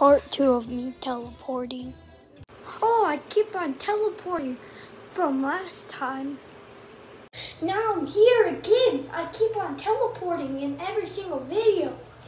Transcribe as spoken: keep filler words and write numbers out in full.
part two of me teleporting. Oh, I keep on teleporting from last time. Now I'm here again. I keep on teleporting in every single video.